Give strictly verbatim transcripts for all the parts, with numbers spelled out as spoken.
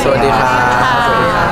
สวัสดีครับสวัสดีครับ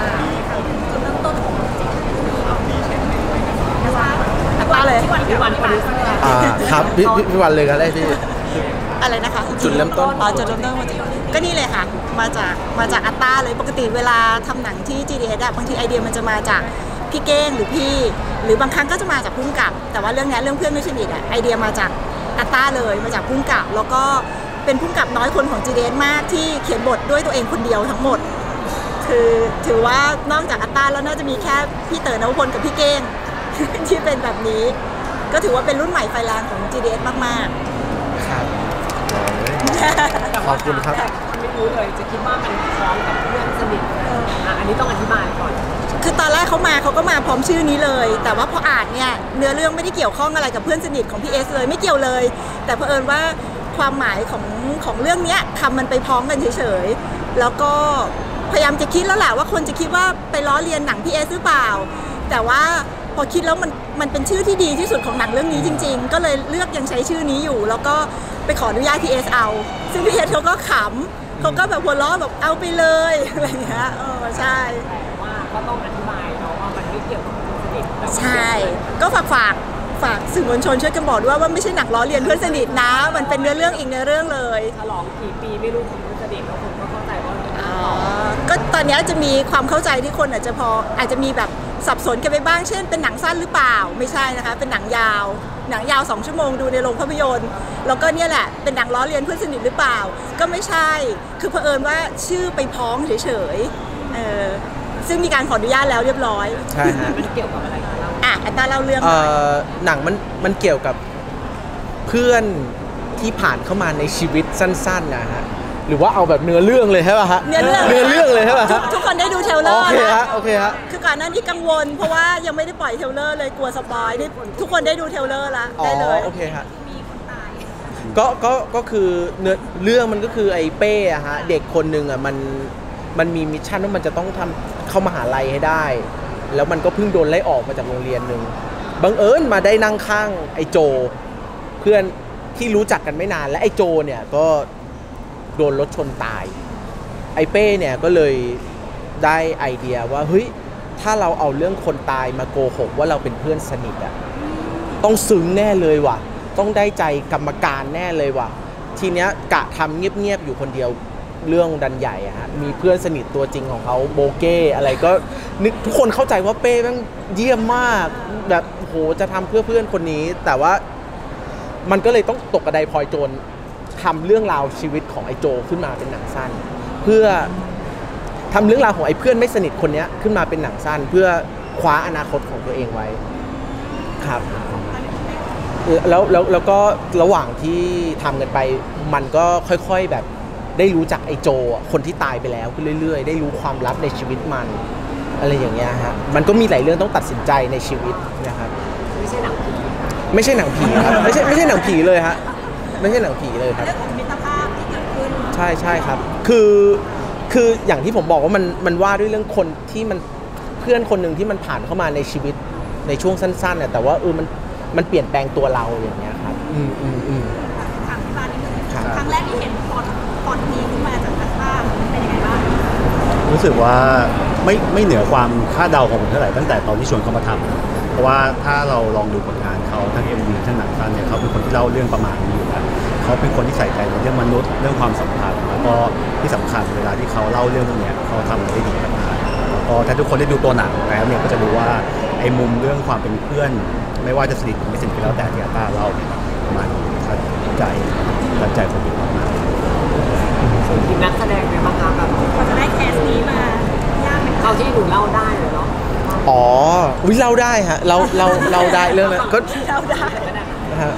มาเลยพี่วันอ่าครับพี่พี่วันเลยครับได้พี่อะไรนะคะจุดเริ่มต้นอ๋อจุดเริ่มต้นมาจากก็นี่เลยค่ะมาจากมาจากอัตตาเลยปกติเวลาทำหนังที่ จี ดี เอส อะบางทีไอเดียมันจะมาจากพี่เก้งหรือพี่หรือบางครั้งก็จะมาจากพุ่งกับแต่ว่าเรื่องนี้เรื่องเพื่อนไม่สนิทอะไอเดียมาจากอัตตาเลยมาจากพุ่งกับแล้วก็เป็นพุ่งกับน้อยคนของ จี ดี เอส มากที่เขียนบทด้วยตัวเองคนเดียวทั้งหมดคือถือว่านอกจากอัตตาแล้วน่าจะมีแค่พี่เต๋อนวพลกับพี่เก้งที่เป็นแบบนี้ก็ถือว่าเป็นรุ่นใหม่ไฟแรงของ จี ดี เอส มากๆครับขอบคุณครับไม่รู้เลยจะคิดว่ามันพร้อมกับเพื่อนสนิทอันนี้ต้องอธิบายก่อนคือตอนแรกเขามาเขาก็มาพร้อมชื่อนี้เลยแต่ว่าพออ่านเนี่ยเนื้อเรื่องไม่ได้เกี่ยวข้องอะไรกับเพื่อนสนิทของพี่เอสเลยไม่เกี่ยวเลยแต่เผอิญว่าความหมายของของเรื่องนี้คำมันไปพ้องกันเฉยๆแล้วก็พยายามจะคิดแล้วแหละว่าคนจะคิดว่าไปล้อเลียนหนังพี่เอสหรือเปล่าแต่ว่าพอคิดแล้วมันมันเป็นชื่อที่ดีที่สุดของหนังเรื่องนี้จริงๆก็เลยเลือกยังใช้ชื่อนี้อยู่แล้วก็ไปขออนุญาตพี่เอสเอาซึ่งพี่เอสเขาก็ขำเขาก็แบบหัวเราะแบบเอาไปเลยอะไรอย่างเงี้ยเออใช่แต่ว่าก็ต้องอธิบายเนาะว่ามันไม่เกี่ยวกับเพื่อนสนิทใช่ก็ฝากฝากฝากสื่อมวลชนช่วยกันบอกด้วยว่าไม่ใช่หนังล้อเลียนเพื่อนสนิทนะมันเป็นเนื้อเรื่องอีกเนื้อเรื่องเลยฉลองกี่ปีไม่รู้ของเพื่อนสนิทแล้วคนก็เข้าใจว่าอ๋อก็ตอนนี้จะมีความเข้าใจที่คนอาจจะพออาจจะมีแบบสับสนกันไปบ้างเช่นเป็นหนังสั้นหรือเปล่าไม่ใช่นะคะเป็นหนังยาวหนังยาวสองชั่วโมงดูในโรงภาพยนตร์แล้วก็เนี่ยแหละเป็นหนังล้อเลียนเพื่อนสนิทหรือเปล่าก็ไม่ใช่คือเผอิญว่าชื่อไปพ้องเฉยๆเออซึ่งมีการขออนุญาตแล้วเรียบร้อยใช่ฮะมันเกี่ยวกับอะไรคะอ่ะอัตตาเล่าเรื่องหนังมันมันเกี่ยวกับเพื่อนที่ผ่านเข้ามาในชีวิตสั้นๆนะฮะหรือว่าเอาแบบเนื้อเรื่องเลยใช่ป่ะฮะเนื้อเรื่องเนื้อเรื่องเลยใช่ป่ะฮะทุกคนได้ดูเทรลเลอร์โอเคฮะโอเคฮะคือก่อนหน้านี้กังวลเพราะว่ายังไม่ได้ปล่อยเทรลเลอร์เลยกลัวสปอยทุกคนได้ดูเทรลเลอร์แล้วได้เลยโอเคฮะก็ก็ก็คือเนื้อเรื่องมันก็คือไอ้เป้อะฮะเด็กคนหนึ่งอะมันมันมีมิชชั่นว่ามันจะต้องทำเข้ามหาลัยให้ได้แล้วมันก็เพิ่งโดนไล่ออกมาจากโรงเรียนหนึ่งบังเอิญมาได้นั่งข้างไอ้โจเพื่อนที่รู้จักกันไม่นานและไอ้โจเนี่ยก็โดนรถชนตายไอ้เป้เนี่ยก็เลยได้ไอเดียว่าเฮ้ยถ้าเราเอาเรื่องคนตายมาโกหกว่าเราเป็นเพื่อนสนิทอะต้องซึ้งแน่เลยว่ะต้องได้ใจกรรมการแน่เลยว่ะทีเนี้ยกะทำเงียบๆอยู่คนเดียวเรื่องดันใหญ่อะฮะมีเพื่อนสนิทตัวจริงของเขาโบเก้อะไรก็นึกทุกคนเข้าใจว่าเป้แม่งเยี่ยมมากแบบโหจะทำเพื่อเพื่อนคนนี้แต่ว่ามันก็เลยต้องตกกระไดพลอยโจรทำเรื่องราวชีวิตของไอ้โจขึ้นมาเป็นหนังสั้นเพื่อทำเรื่องราวของไอ้เพื่อนไม่สนิทคนนี้ขึ้นมาเป็นหนังสั้นเพื่อคว้าอนาคตของตัวเองไว้ครับแล้วแล้วแล้วก็ระหว่างที่ทำกันไปมันก็ค่อยๆแบบได้รู้จักไอ้โจคนที่ตายไปแล้วขึ้นเรื่อยๆได้รู้ความลับในชีวิตมันอะไรอย่างเงี้ยฮะมันก็มีหลายเรื่องต้องตัดสินใจในชีวิตนะครับไม่ใช่หนังผีไม่ใช่หนังผีครับไม่ใช่ไม่ใช่หนังผีเลยฮะไม่ใช่หนังผีเลยครับเรื่องของมิตรภาพที่เกิดขึ้นใช่ใช่ครับคือคืออย่างที่ผมบอกว่ามันมันว่าด้วยเรื่องคนที่มันเพื่อนคนหนึ่งที่มันผ่านเข้ามาในชีวิตในช่วงสั้นๆเนี่ยแต่ว่าเออมันมันเปลี่ยนแปลงตัวเราอย่างเงี้ยครับอืมอืมอืมถามที่บ้านนิดนึงครั้งแรกที่เห็นตอนตอนนี้ขึ้นมาจากอัตตาเป็นยังไงบ้างรู้สึกว่าไม่ไม่เหนือความคาดเดาของผมเท่าไหร่ตั้งแต่ตอนที่ชวนเขามาทำเพราะว่าถ้าเราลองดูผลงานเขาทั้ง เอ็ม วี ทั้งหนังสั้นเนี่ยเขาเป็นคนที่เล่าเรื่องประมาณนี้อยู่แล้วเขาเป็นคนที่ใส่ใจในเรื่องมนุษย์เรื่องความสัมพันธ์แล้วก็ที่สำคัญเวลาที่เขาเล่าเรื่องพวกนี้เขาทำได้ดีมากแล้วก็ถ้าทุกคนได้ดูตัวหนังแล้วเนี่ยก็จะรู้ว่าไอ้มุมเรื่องความเป็นเพื่อนไม่ว่าจะสนิทหรือไม่สนิทก็แล้วแต่ที่อาต้าเล่ามันทัดใจทัดใจคนดูมากๆส่วนทีมนักแสดงเนี่ยมาแบบกว่าจะได้แคสนี้มายากไหมเขาที่หนูเล่าได้เลยเนาะอ๋อวิเล่าได้ฮะเราเราเราได้เรื่องนั้นก็เล่าได้นะฮะ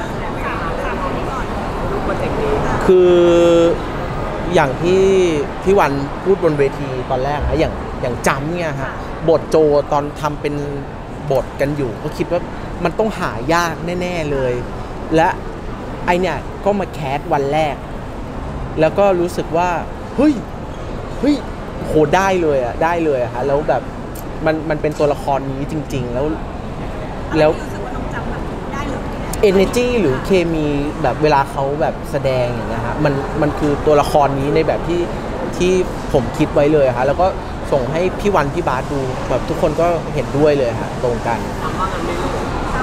คืออย่างที่พี่วันพูดบนเวทีตอนแรกนะอย่างอย่างจำเนี่ยฮะบทโจตอนทำเป็นบทกันอยู่ก็คิดว่ามันต้องหายากแน่ๆเลยและไอเนี่ยก็มาแคสวันแรกแล้วก็รู้สึกว่าเฮ้ยเฮ้ยโหได้เลยอ่ะได้เลยอะฮะแล้วแบบมันมันเป็นตัวละครนี้จริงๆแล้วแล้วenergy หรือเคมีแบบเวลาเขาแบบแสดงอย่างเงี้ยฮะมันมันคือตัวละครนี้ในแบบที่ที่ผมคิดไว้เลยฮะแล้วก็ส่งให้พี่วันพี่บาสดูแบบทุกคนก็เห็นด้วยเลยฮะตรงกันทำว่ากันไม่รู้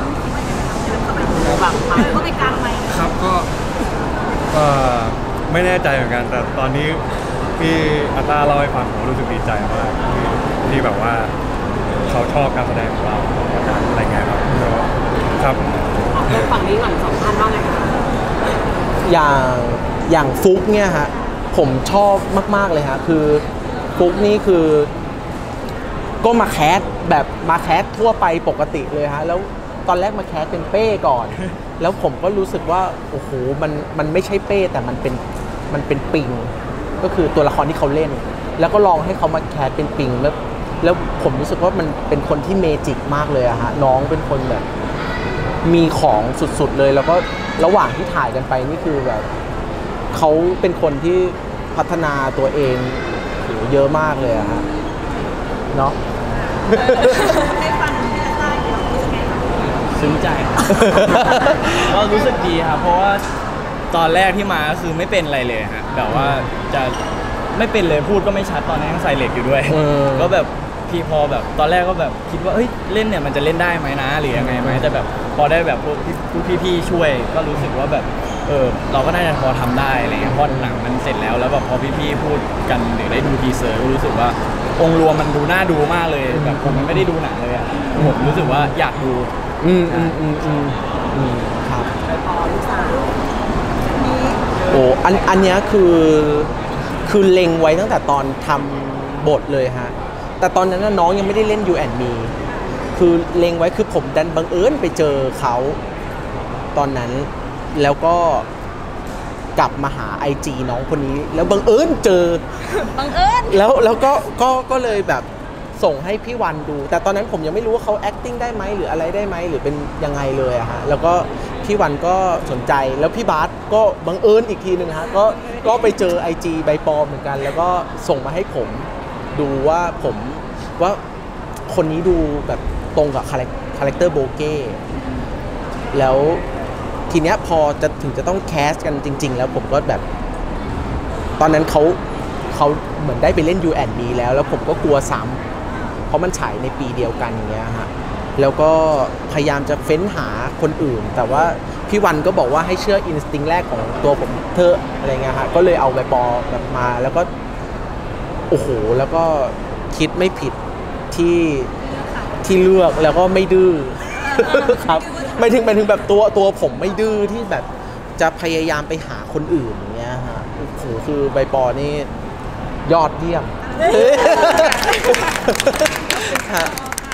แบบไปก็ไปกลางไหมครับก็ก็ไม่แน่ใจเหมือนกันแต่ตอนนี้พี่อัตตาเล่าให้ฟังผมรู้สึกดีใจมากที่ที่แบบว่าเขาชอบการแสดงของเราอะไรเงี้ยครับครับเรื่องฝั่งนี้ก่อนสองท่านว่าไงคะอย่างอย่างฟุกเนี่ยฮะผมชอบมากๆเลยฮะคือฟุกนี่คือก็มาแคสแบบมาแคสทั่วไปปกติเลยฮะแล้วตอนแรกมาแคสเป็นเป้ก่อน แล้วผมก็รู้สึกว่าโอ้โหมันมันไม่ใช่เป้แต่มันเป็นมันเป็นปิงก็คือตัวละครที่เขาเล่น แล้วก็ลองให้เขามาแคสเป็นปิงแล้วแล้วผมรู้สึกว่ามันเป็นคนที่เมจิกมากเลยอะฮะน้องเป็นคนแบบมีของสุดๆเลยแล้วก็ระหว่างที่ถ่ายกันไปนี่คือแบบเขาเป็นคนที่พัฒนาตัวเองโหเยอะมากเลยอะฮะเนาะได้ฟังที่ใต้เรารู้สึกไงคะซึ้งใจครับ ก็รู้สึกดีครับเพราะว่าตอนแรกที่มาก็คือไม่เป็นอะไรเลยฮะแบบว่าจะไม่เป็นเลยพูดก็ไม่ชัดตอนนั้นยังใส่เหล็กอยู่ด้วยเออก็แบบพี่พอแบบตอนแรกก็แบบคิดว่าเฮ้ยเล่นเนี่ยมันจะเล่นได้ไหมนะหรือยังไงไหมแต่แบบพอได้แบบพวกพี่พี่ๆช่วยก็รู้สึกว่าแบบเออเราก็น่าจะพอทำได้อะไรเงี้ยพอหนังมันเสร็จแล้วแล้วแบบพอพี่ๆพูดกันหรือได้ดูทีเซอร์ก็รู้สึกว่าองค์รวมมันดูน่าดูมากเลยแบบผมมันไม่ได้ดูหนังเลยอ่ะผมรู้สึกว่าอยากดูอืมอืมอืมอืมอืมครับไปพอลูกสาวโอ้อันอันเนี้ยคือคือเล็งไว้ตั้งแต่ตอนทำบทเลยฮะแต่ตอนนั้นน่ะน้องยังไม่ได้เล่น You and Me คือเล็งไว้คือผมดันบังเอิญไปเจอเขาตอนนั้นแล้วก็กลับมาหา ไอ จี น้องคนนี้แล้วบังเอิญเจอบังเอิญแล้วแล้วก็ก็ก็เลยแบบส่งให้พี่วันดู แต่ตอนนั้นผมยังไม่รู้ว่าเขา acting ได้ไหมหรืออะไรได้ไหมหรือเป็นยังไงเลยอะฮะแล้วก็พี่วันก็สนใจแล้วพี่บาสก็บังเอิญอีกทีหนึ่งฮะก็ก็ไปเจอ ไอ จี ใบปลอมเหมือนกัน แล้วก็ส่งมาให้ผมดูว่าผมว่าคนนี้ดูแบบตรงกับคาแรคเตอร์โบเก้แล้วทีเนี้ยพอจะถึงจะต้องแคสกันจริงๆแล้วผมก็แบบตอนนั้นเขาเขาเหมือนได้ไปเล่น You and Me แล้วแล้วผมก็กลัวซ้ำเพราะมันฉายในปีเดียวกันอย่างเงี้ยฮะแล้วก็พยายามจะเฟ้นหาคนอื่น แต่ว่าพี่วันก็บอกว่าให้เชื่ออินสติ้งแรกของตัวผมเธออะไรเงี้ยฮะก็เลยเอาใบปอแบบมาแล้วก็โอ้โหแล้วก็คิดไม่ผิดที่ที่เลือกแล้วก็ไม่ดื้อ ครับไม่ถึงไม่ถึงแบบตัวตัวผมไม่ดื้อที่แบบจะพยายามไปหาคนอื่นอย่างเงี้ยฮะโอ้โหคือใบปอนี่ยอดเยี่ยมครับ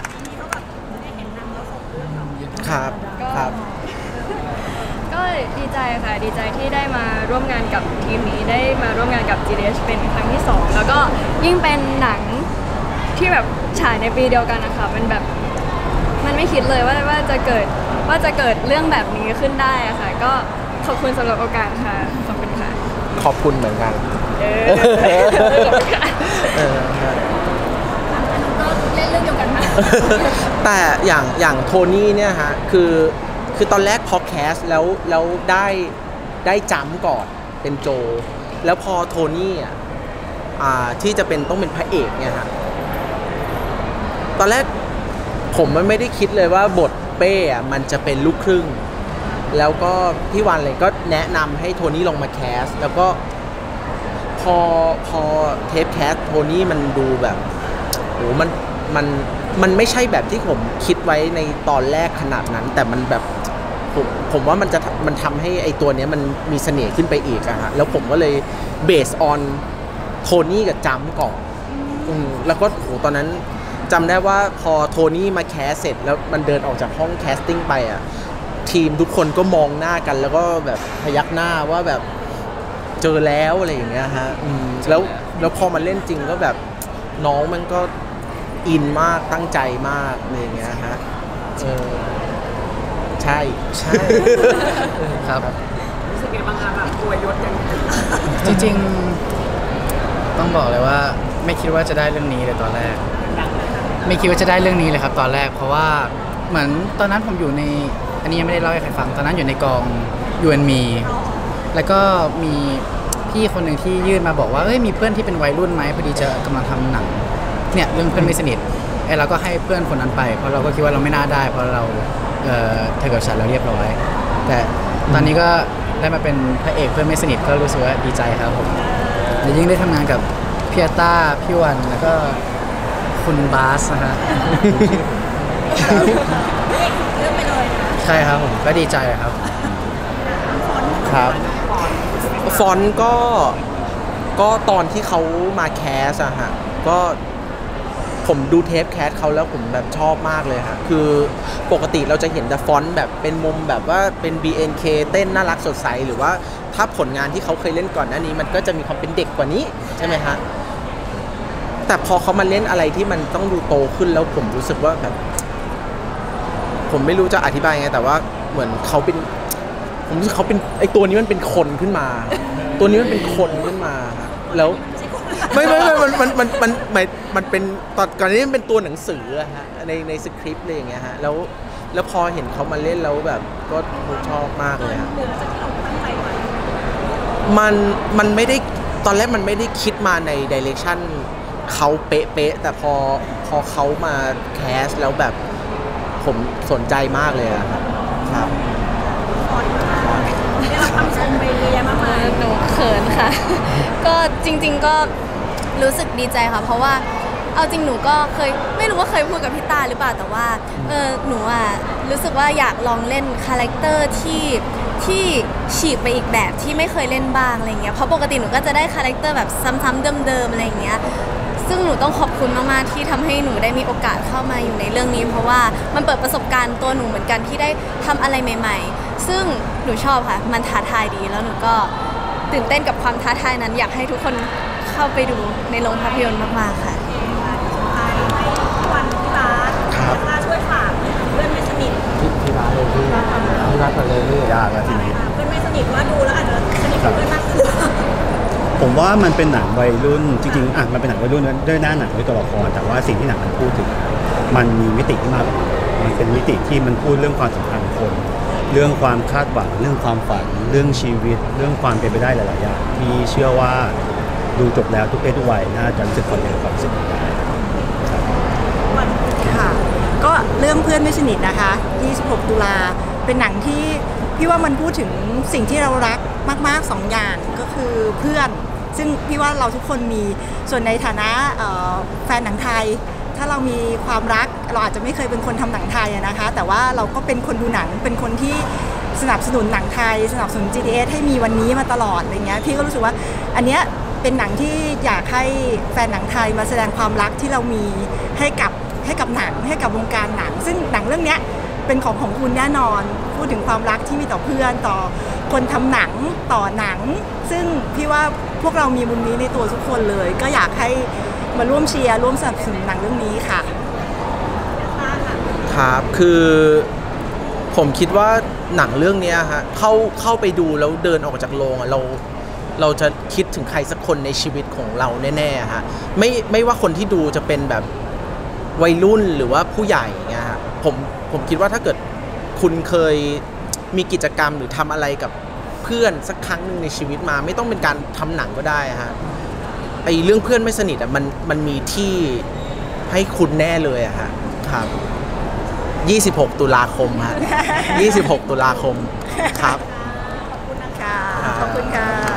ครับครับก็ดีใจค่ะดีใจที่ได้มาร่วมงานกับทีมนี้ได้มาร่วมงานกับ จี ดี เอช เป็นครั้งที่สองแล้วก็ยิ่งเป็นหนังที่แบบฉายในปีเดียวกันนะคะมันแบบมันไม่คิดเลยว่าว่าจะเกิดว่าจะเกิดเรื่องแบบนี้ขึ้นได้อะค่ะก็ขอบคุณสำหรับโอกาสค่ะขอบคุณค่ะขอบคุณเหมือนกันเออขอบคุณค่ะเออฮะก็เล่นเรื่องเดียวกันค่ะแต่อย่างอย่างโทนี่เนี่ยฮะคือคือตอนแรกพอแคสแล้วแล้วได้ได้จัมป์ก่อนเป็นโจ แล้วพอโทนี่อ่ะอ่าที่จะเป็นต้องเป็นพระเอกเนี่ยฮะตอนแรกผมมันไม่ได้คิดเลยว่าบทเป้อะมันจะเป็นลูกครึ่ง แล้วก็พี่วันเลยก็แนะนำให้โทนี่ลงมาแคสแล้วก็พอพอเทปแคสโทนี่มันดูแบบโหมันมันมันไม่ใช่แบบที่ผมคิดไว้ในตอนแรกขนาดนั้น แต่มันแบบผมผมว่ามันจะมันทำให้ไอตัวเนี้ยมันมีเสน่ห์ขึ้นไปอีกอะฮะแล้วผมก็เลยเบสออนโทนี่กับจัมป์ก่อนอืมแล้วก็โหตอนนั้นจำได้ว่าพอโทนี่มาแคสเสร็จแล้วมันเดินออกจากห้องแคสติ้งไปอะทีมทุกคนก็มองหน้ากันแล้วก็แบบพยักหน้าว่าแบบเจอแล้วอะไรอย่างเงี้ยฮะอืมแล้วแล้วพอมาเล่นจริงก็แบบน้องมันก็อินมากตั้งใจมากอะไรอย่างเงี้ยฮะเออใช่ใช่ครับรู้สึกไงบ้างคะแบบตัวยศอย่างนี้จริงๆต้องบอกเลยว่าไม่คิดว่าจะได้เรื่องนี้เลยตอนแรก ไม่คิดว่าจะได้เรื่องนี้เลยครับตอนแรกเพราะว่าเหมือนตอนนั้นผมอยู่ในอันนี้ยังไม่ได้เล่าให้ใครฟังตอนนั้นอยู่ในกอง ยู เอ็น Me แล้วก็มีพี่คนหนึ่งที่ยื่นมาบอกว่าเอ้ยมีเพื่อนที่เป็นวัยรุ่นไหมพอดีจะกำลังทำหนังเนี่ยเรื่องเพื่อนไม่สนิทไอ้เราก็ให้เพื่อนคนนั้นไปเพราะเราก็คิดว่าเราไม่น่าได้เพราะเราเอ่อเธอกับฉันเราเรียบร้อยแต่ตอนนี้ก็ได้มาเป็นพระเอกเพื่อนไม่สนิทก็รู้สึกว่าดีใจครับผมและยิ่งได้ทำงานกับพี่อาต้าพี่วันแล้วก็คุณบาสนะฮะใช่ครับผมก็ดีใจครับครับฟอนต์ก็ก็ตอนที่เขามาแคสอะฮะก็ผมดูเทปแคสเขาแล้วผมแบบชอบมากเลยฮะคือปกติเราจะเห็นแต่ฟอนต์แบบเป็นมุมแบบว่าเป็น บี เอ็น เค เต้นน่ารักสดใสหรือว่าถ้าผลงานที่เขาเคยเล่นก่อนหน้านี้มันก็จะมีความเป็นเด็กกว่านี้ใช่ไหมฮะแต่พอเขามาเล่นอะไรที่มันต้องดูโตขึ้นแล้วผมรู้สึกว่าแบบผมไม่รู้จะอธิบายไงแต่ว่าเหมือนเขาเป็นผมรู้สึกเขาเป็นไอตัวนี้มันเป็นคนขึ้นมาตัวนี้มันเป็นคนขึ้นมาแล้วไม่ไม่ไม่มันมันมันมันมันมันเป็นตอนก่อนนี้มันเป็นตัวหนังสืออะฮะในในสคริปต์อะไรอย่างเงี้ยฮะแล้วแล้วพอเห็นเขามาเล่นแล้วแบบก็ชอบมากเลยฮะมันมันไม่ได้ตอนแรกมันไม่ได้คิดมาในดิเรกชันเขาเป๊ะๆแต่พอพอเขามาแคสแล้วแบบผมสนใจมากเลยอะครับครับได้รับคำชมไปเยอะมากเลยหนูเขินค่ะ ก็จริงๆก็รู้สึกดีใจค่ะเพราะว่าเอาจริงหนูก็เคยไม่รู้ว่าเคยพูดกับพี่ตาหรือเปล่าแต่ว่าเออหนูอ่ะรู้สึกว่าอยากลองเล่นคาแรคเตอร์ที่ที่ฉีกไปอีกแบบที่ไม่เคยเล่นบ้างอะไรเงี้ยเพราะปกติหนูก็จะได้คาแรคเตอร์แบบซ้ำๆเดิมๆอะไรเงี้ยซึ่งหนูต้องขอบคุณมากๆที่ทำให้หนูได้มีโอกาสเข้ามาอยู่ในเรื่องนี้เพราะว่ามันเปิดประสบการณ์ตัวหนูเหมือนกันที่ได้ทำอะไรใหม่ๆซึ่งหนูชอบค่ะมันท้าทายดีแล้วหนูก็ตื่นเต้นกับความท้าทายนั้นอยากให้ทุกคนเข้าไปดูในโรงภาพยนตร์มากๆค่ะวันพี่บาสถ้าช่วยฝากเพื่อนไม่สนิทพี่บาสเลยพี่พี่บาสก่อนเลยยากแล้วทีนี้เพื่อนไม่สนิทว่าดูแล้วอาจจะสนิทกับเพื่อนมากขึ้นผมว่ามันเป็นหนังวัยรุ่นจริงๆอ่ะมันเป็นหนังวัยรุ่นด้วยหน้าหนังด้วยตัวละครแต่ว่าสิ่งที่หนังมันพูดถึงมันมีมิติที่มากกว่ามันเป็นมิติที่มันพูดเรื่องความสัมพันธ์คนเรื่องความคาดหวังเรื่องความฝันเรื่องชีวิตเรื่องความเป็นไปได้หลายๆอย่างที่เชื่อว่าดูจบแล้วทุกเพศทุกวัยน่าจะรู้สึกคนเดียวกับสิ่งนี้ได้ค่ะก็เรื่องเพื่อนไม่สนิทนะคะยี่สิบหกตุลาเป็นหนังที่พี่ว่ามันพูดถึงสิ่งที่เรารักมากๆสองอย่างก็คือเพื่อนซึ่งพี่ว่าเราทุกคนมีส่วนในฐานะแฟนหนังไทยถ้าเรามีความรักเราอาจจะไม่เคยเป็นคนทำหนังไทยนะคะแต่ว่าเราก็เป็นคนดูหนังเป็นคนที่สนับสนุนหนังไทยสนับสนุน จี ดี เอส ให้มีวันนี้มาตลอดอะไรเงี้ยพี่ก็รู้สึกว่าอันเนี้ยเป็นหนังที่อยากให้แฟนหนังไทยมาแสดงความรักที่เรามีให้กับให้กับหนังให้กับวงการหนังซึ่งหนังเรื่องนี้เป็นของของคุณแน่นอนพูดถึงความรักที่มีต่อเพื่อนต่อคนทำหนังต่อหนังซึ่งพี่ว่าพวกเรามีมุมนี้ในตัวทุกคนเลยก็อยากให้มาร่วมเชียร์ร่วมสนับสนุนหนังเรื่องนี้ค่ะครับคือผมคิดว่าหนังเรื่องนี้ฮะเข้าเข้าไปดูแล้วเดินออกจากโรงอะเราเราจะคิดถึงใครสักคนในชีวิตของเราแน่ๆฮะไม่ไม่ว่าคนที่ดูจะเป็นแบบวัยรุ่นหรือว่าผู้ใหญ่เงี้ยฮะผมผมคิดว่าถ้าเกิดคุณเคยมีกิจกรรมหรือทำอะไรกับเพื่อนสักครั้งหนึ่งในชีวิตมาไม่ต้องเป็นการทำหนังก็ได้ฮะไอเรื่องเพื่อนไม่สนิทอ่ะมันมันมีที่ให้คุณแน่เลยอะฮะครับยี่สิบหกตุลาคมฮะยี่สิบหกตุลาคมครับขอบคุณนะคะขอบคุณค่ะ